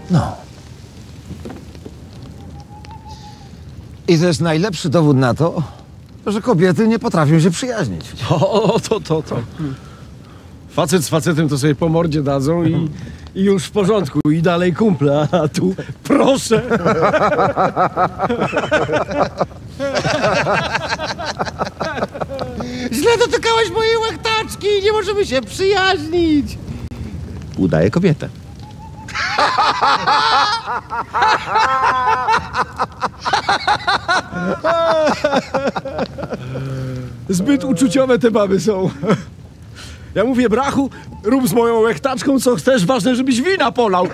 No. I to jest najlepszy dowód na to, że kobiety nie potrafią się przyjaźnić. O, to. Facet z facetem to sobie po mordzie dadzą i już w porządku. I dalej kumple, a tu proszę. Źle dotykałeś mojej łechtaczki, nie możemy się przyjaźnić. Udaję kobietę. Zbyt uczuciowe te baby są. Ja mówię, brachu, rób z moją łechtaczką co chcesz, ważne, żebyś wina polał.